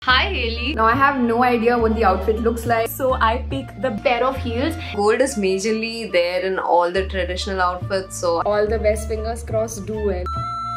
Hi Haley. Now I have no idea what the outfit looks like, So I picked the pair of heels. Gold is majorly there in all the traditional outfits, so all the best, fingers crossed, do well.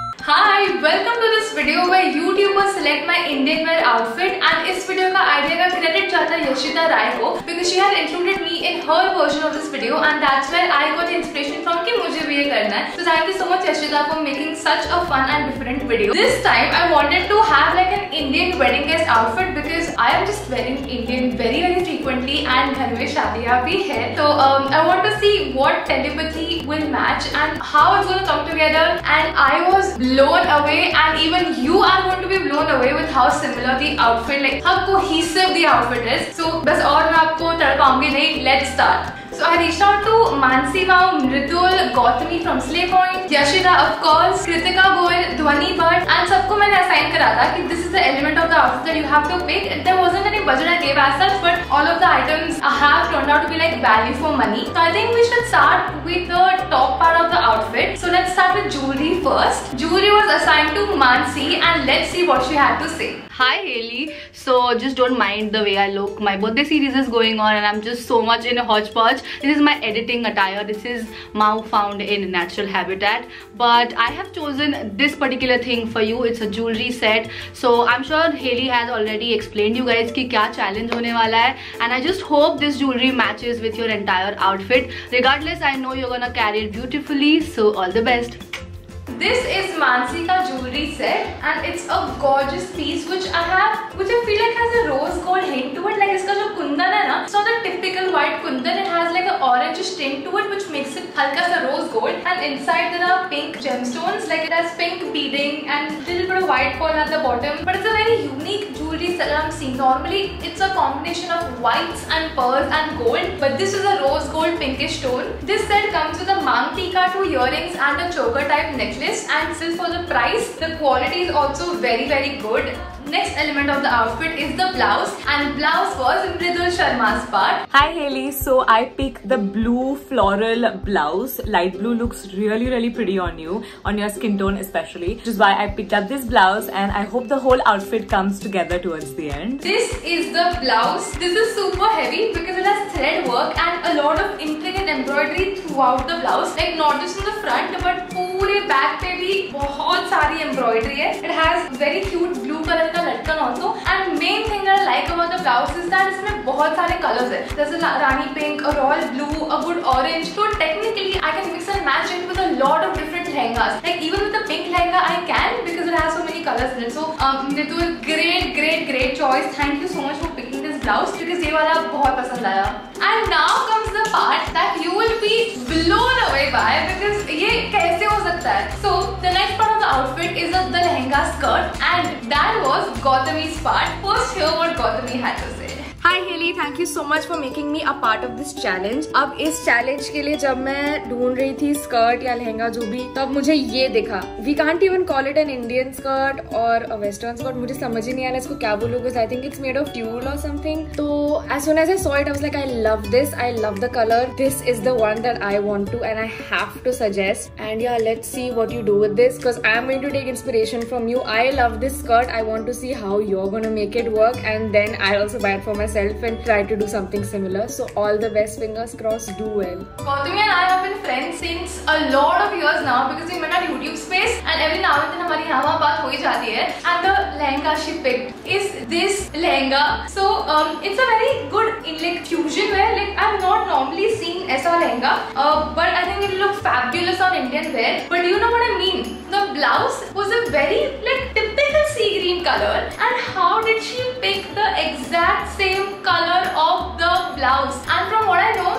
Hi, welcome to this video where YouTubers select my Indian wear outfit, and इस video का idea का credit जाता है यशिता राय को, because she had included me in her version of this video and that's where I got the inspiration from कि मुझे भी ये करना है. So thank you so much Yashita for making such a fun and different video. This time I wanted to have like an Indian wedding guest outfit because I am just wearing Indian very frequently and घर में शादियाँ भी है. So I want to see what telepathy will match and how it's going to come together, and I was blown away, and even you are going to be blown away with how similar the outfit, like how cohesive the outfit is. So बस और मैं आपको तड़पाऊंगी नहीं. Let's start. So I reached out to Mansi Mao, Mridul, Gautami from Slay Point, Yashita of course, Kritika Goel, Dhwani Bhatt, and सबको मैंने assign करा था कि this is the element of the outfit that you have to pick. There wasn't any budget I gave as such, but all of the items have turned out to be like value for money. So I think we should start with the top part of the outfit. So let's start with jewelry first. Jewelry was assigned to Mansi, and let's see what she had to say. Hi Haley. So just don't mind the way I look. My birthday series is going on and I'm just so much in a hodgepodge. This is my editing attire. This is Mao found in Natural Habitat, but I have chosen this particular thing for you. It's a jewelry set. So I'm sure Haley has already explained you guys कि क्या challenge होने वाला है, and I just hope this jewelry matches with your entire outfit. Regardless, I know you're gonna carry it beautifully, so all the best. This is Mansi ka jewelry set and it's a gorgeous piece which I feel like has a rose gold hint to it. Like iska jo kundan hai na, it's not the typical white kundan. It has like an orange tint to it which makes it halka sa rose gold, and inside there are pink gemstones. Like it has pink beading and little bit of white pearl at the bottom. But it's a very unique jewelry set I'm seeing. Normally it's a combination of whites and pearls and gold, but this is a rose gold pinkish tone. This set comes with a mang tika, 2 earrings and a choker type necklace. And still for the price, the quality is also very good. Next element of the outfit is the blouse, and blouse was Mridul Sharma's part. Hi Haley, so I picked the blue floral blouse. Light blue looks really pretty on you, on your skin tone especially, which is why I picked up this blouse, and I hope the whole outfit comes together towards the end. This is the blouse. This is super heavy because it has thread work and a lot of intricate embroidery throughout the blouse. Like not just in the front but पूरे back पे भी बहुत सारी embroidery है. It has very cute blue color का लटकन also, and main thing that I like about the blouse is that इसमें बहुत सारे colors है. There's a rani pink, a royal blue, a good orange. So technically I can mix and match it with a lot of different lehengas. Like even with the pink lehenga I can, because it has so many colors in it. So Mridul, great choice. Thank you so much for picking this blouse because ये वाला बहुत पसंद आया. And now comes the part that you will be blown away by, because ये कैसे हो सकता है. So the next part of the outfit is the lehenga skirt, and that was Gautami's part. First hear what Gautami had to say. Hi Haley, thank you so much for making me a part of this challenge. अब इस challenge के लिए जब मैं ढूंढ रही थी skirt या लहंगा जो भी, तब मुझे ये दिखा. We can't even call it an Indian skirt or a Western skirt. मुझे समझ ही नहीं आ रहा इसको क्या बोलूं, because I think it's made of tulle or something. तो as soon as I saw it, I was like, I love this. I love the color. This is the one that I want to, and I have to suggest. And yeah, let's see what you do with this, because I'm going to take inspiration from you. I love this skirt. I want to see how you're gonna make it work, and then I'll also buy it for myself and try to do something similar. So all the best, fingers crossed, do well. Gautami and I have been friends since a lot of years now, because we met at YouTube space and every now and then हमारी यहाँ बात हो ही जाती है. And the lehenga she picked is this lehenga. So it's a very good like fusion wear. Like I've not normally seen ऐसा lehenga, but I think it looks fabulous on Indian wear. But you know what I mean? The blouse was a very like typical sea green color, and how did she pick the exact same color of the blouse? And from what I know,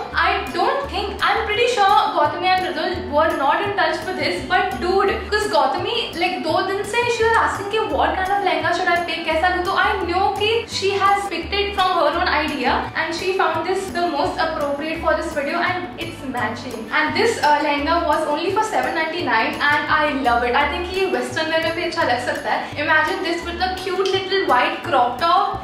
I'm pretty sure Gautami and Mridul were not in touch with this, but dude, because Gautami like 2 दिन से she was asking कि what kind of lehenga should I pick, कैसा लूँ, तो I know कि she has picked it from her own idea and she found this the most appropriate for this video, and it's matching. And this lehenga was only for $7.99 and I love it. I think ये western wear में भी अच्छा लग सकता है. Imagine this with the cute little white crop top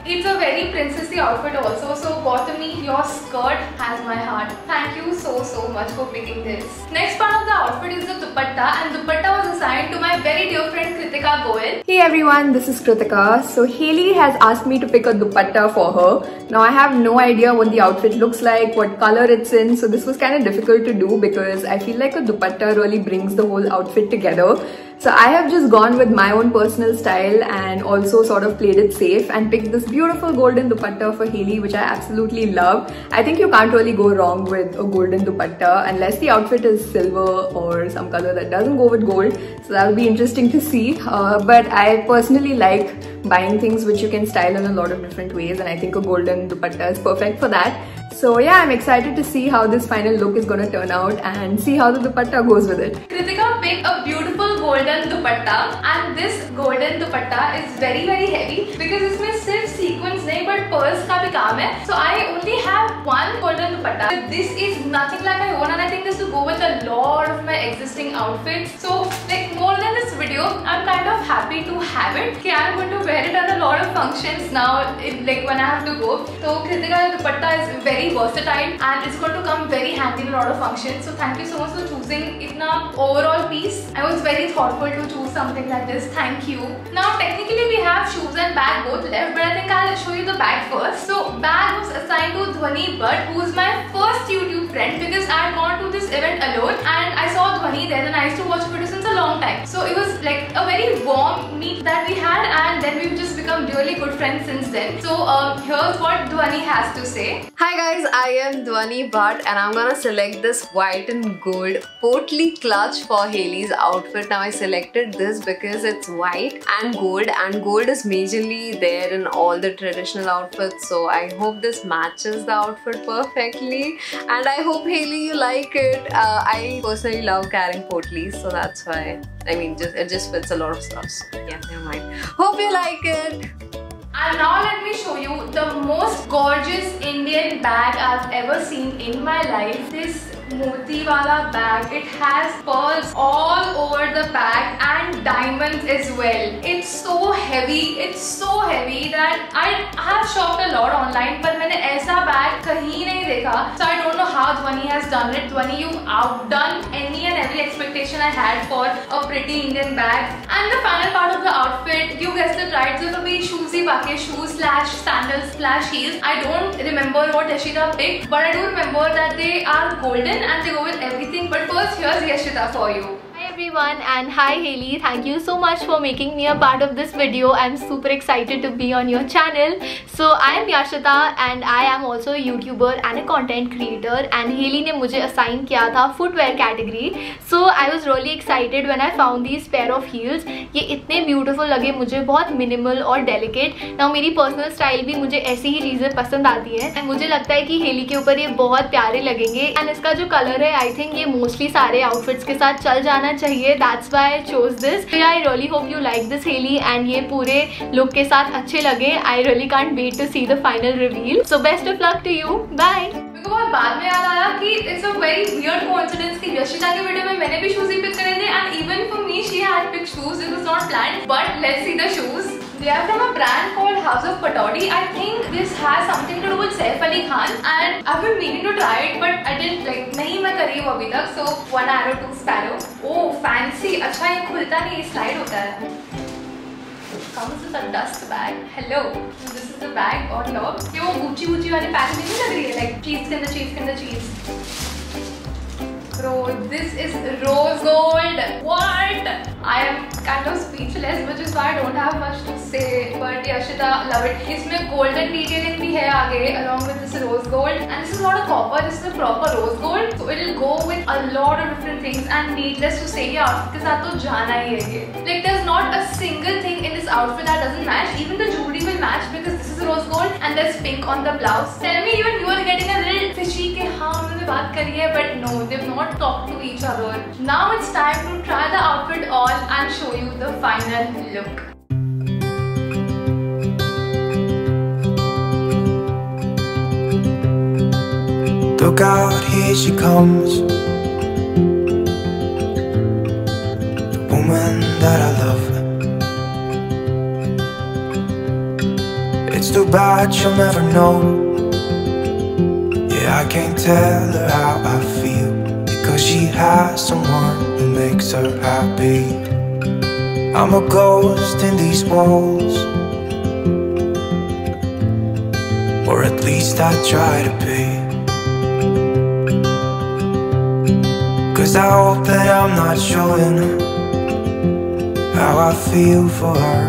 It's a very princessy outfit also. So Gautami, your skirt has my heart. Thank you so much for picking this. Next part of the outfit is the dupatta, and dupatta was assigned to my very dear friend Kritika Goel. Hey everyone, this is Kritika. So Hailey has asked me to pick a dupatta for her. Now I have no idea what the outfit looks like, what color it's in, so this was kind of difficult to do because I feel like a dupatta really brings the whole outfit together. So I have just gone with my own personal style and also sort of played it safe and picked this beautiful golden dupatta for Hailey, which I absolutely love. I think you can't really go wrong with a golden dupatta unless the outfit is silver or some color that doesn't go with gold. So that will be interesting to see. But I personally like buying things which you can style in a lot of different ways, and I think a golden dupatta is perfect for that. So yeah, I'm excited to see how this final look is going to turn out and see how the dupatta goes with it. Kritika picked a beautiful golden dupatta, and this golden dupatta is very heavy because इसमें सिर्फ sequins नहीं but pearls का भी काम है. So I only have one golden dupatta. This is nothing like my own, and I think this will go with a lot of my existing outfits. So like more than this video, I'm kind of happy to have it. Okay, I'm going to wear it at a lot of functions now, like when I have to go. So Kritika's dupatta is very versatile and it's going to come very handy in a lot of functions. So thank you so much for choosing itna overall piece. I was very thoughtful to choose something like this. Thank you. Now technically we have shoes and bag both left, but I think I'll show you the bag first. So bag was assigned to Dhwani Bhatt, who is my first YouTube friend, because I had gone to this event alone and I saw Dhwani there and I used to watch videos since a long time. So it was like a very warm meet that we had, and then we've just become really good friends since then. So here's what Dhwani has to say. Hi guys, I am Dhwani Bhatt and I'm gonna select this white and gold portly clutch for Hailey's outfit. Now I selected this because it's white and gold is majorly there in all the traditional outfits, so I hope this matches the outfit perfectly and I hope Hailey you like it. I personally love carrying portlies, so that's why. I mean, it just fits a lot of stuff, so yeah, never mind. Hope you like it. And now let me show you the most gorgeous Indian bag I've ever seen in my life. This moti wala bag. It has pearls all over the bag and diamonds as well. It's so heavy that I have shopped a lot online, but मैंने ऐसा bag कहीं नहीं देखा. So I don't know how Dhwani has done it. Dhwani, you've outdone any and every expectation I had for a pretty Indian bag. And the final part of the outfit, you guessed it right, so it'll be shoesy bucket, shoes slash sandals slash heels. I don't remember what Yashita picked, but I do remember that they are golden and they go with everything. But first, here's Yashita for you. Hi everyone, and hi Hailey. Thank you so much for making me a part of this video. I'm super excited to be on your channel. So I am Yashita and I am also a YouTuber and a content creator, and Hailey ने मुझे assign किया था footwear category. So I was really excited when I found these pair of heels. ये इतने beautiful लगे मुझे, बहुत minimal और delicate. Now मेरी personal style भी मुझे ऐसी ही चीजें पसंद आती हैं and मुझे लगता है कि Hailey के ऊपर ये बहुत प्यारे लगेंगे. And इसका जो color है, I think ये mostly सारे outfits के साथ चल जाना चाहिए. That's why I chose this. So yeah, I really hope you like this Hailey and ये पूरे look के साथ अच्छे लगे. I really can't wait to see the final reveal. So best of luck to you. Bye. मेरे को बहुत बाद में याद आया कि it's a very weird coincidence कि यशिता की वीडियो में मैंने भी shoes ही pick करे थे, and even for me she had picked shoes. It was not planned, but let's see the shoes. They are from a brand called House of Pataudi. I think this has something to do with Saif Ali Khan, and I've been meaning to try it, but I didn't like. नहीं मैं करी हूँ अभी तक. So one arrow, two sparrow. Oh fancy. अच्छा ये खुलता नहीं, ये slide होता है. Comes with a dust bag. Hello. This is the bag on top. ये वो Gucci वाली पैकिंग नहीं लग रही है? Like cheese के अंदर cheese. Bro, this is rose gold. What? I am kind of speechless, which is why I don't have much to say. But Yashita, love it. इसमें golden detailing भी है आगे, along with this rose gold. And this is not a copper. This is a proper rose gold. So it'll go with a lot of different things. And needless to say, ये outfit के साथ तो जाना ही है ये. Like there's not a single thing in this outfit that doesn't match. Even the jewelry will match because this is rose gold and there's pink on the blouse. Tell me, even you are getting a little fishy कि हाँ उन्होंने बात करी है, but no, they've not talk to each other. Now it's time to try the outfit on and show you the final look. Look out, here she comes, the woman that I love. it's too bad she'll never know. Yeah, I can't tell her how I feel, because she has someone who makes her happy. I'm a ghost in these walls, or at least I try to be. 'Cause I hope that I'm not showing how I feel for her,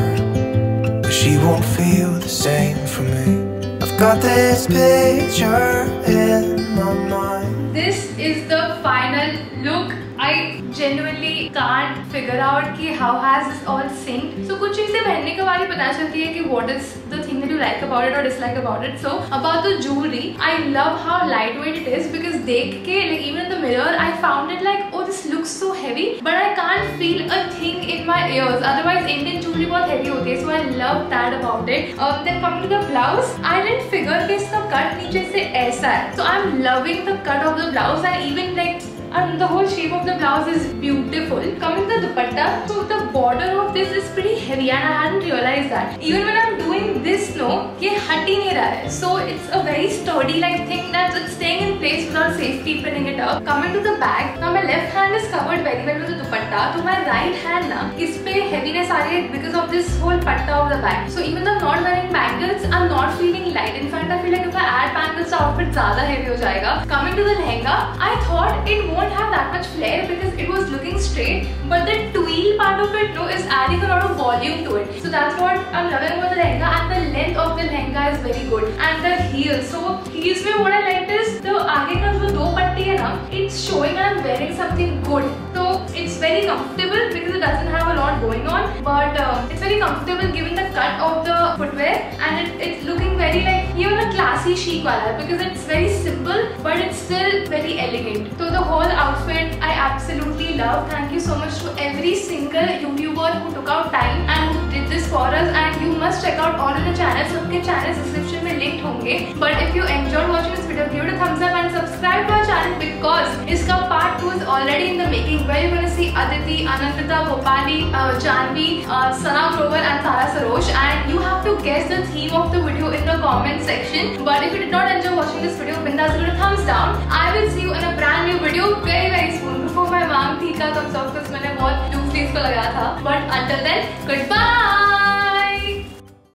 but she won't feel the same for me. I've got this picture in my mind. This is the final look. I genuinely can't figure out कि how has this all synced. So कुछ चीजें पहनने के बाद ही पता चलती है कि what is the thing that you like about it or dislike about it. So about the jewelry, I love how lightweight it is, because देख के like even in the mirror I found it like, oh, this looks so heavy, but I can't feel a thing in my ears. Otherwise Indian jewelry बहुत heavy होती है, so I love that about it. Then coming to the blouse, I didn't figure कि इसका cut नीचे से ऐसा है. So I'm loving the cut of the blouse, and even like and the whole shape of the blouse is beautiful. Coming to the dupatta, so the border of this is pretty heavy and I hadn't realized that. Even when I'm doing this, no, ये हट ही नहीं रहा है. So it's a very sturdy like thing that it's staying in place without safety pinning it up. Coming to the bag, now my left hand is covered very well with the dupatta, so my right hand ना इस पे heaviness आ रही है because of this whole patta of the bag. So even though I'm not wearing bangles, I'm not feeling light. In fact, I feel like if I add bangles, the outfit ज़्यादा heavy हो जाएगा. Coming to the lehenga, I thought it won't have that much flair because it was looking straight, but the tweel part of it is adding a lot of volume to it. So that's what I'm loving about the lehenga, and the length of the lehenga is very good. And the heels, so heels में what I liked is the आगे का जो दो पट्टी है ना, it's showing that I'm wearing something good. So it's very comfortable because it doesn't have a lot going on, but it's very comfortable given the cut of the footwear, and it's looking very like even a classy chic wala, because it's very simple but it's still very elegant. So the whole outfit I absolutely love. Thank you so much to every single YouTuber who took out time and who did this for us, and you must check out all of the channels. सबके channels description में linked होंगे. But if you enjoyed watching this video, give it a thumbs up and subscribe to our channel, because इसका part 2 is already in the making, where you're gonna see Aditi, Anandita, Gopali, Janvi, Sana Grover and Tara Sarosh, and you have to guess the theme of the video in the comment section. But if you did not enjoy watching this video, bindas give it a thumbs down. I will see you in a brand new video very soon. Before my mom थी का तब सब कुछ मैंने बहुत loosely इसको लगाया था. But until then, goodbye.